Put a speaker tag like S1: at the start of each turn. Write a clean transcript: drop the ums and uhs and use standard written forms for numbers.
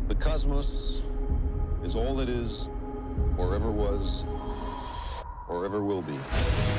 S1: The cosmos is all that is, or ever was, or ever will be.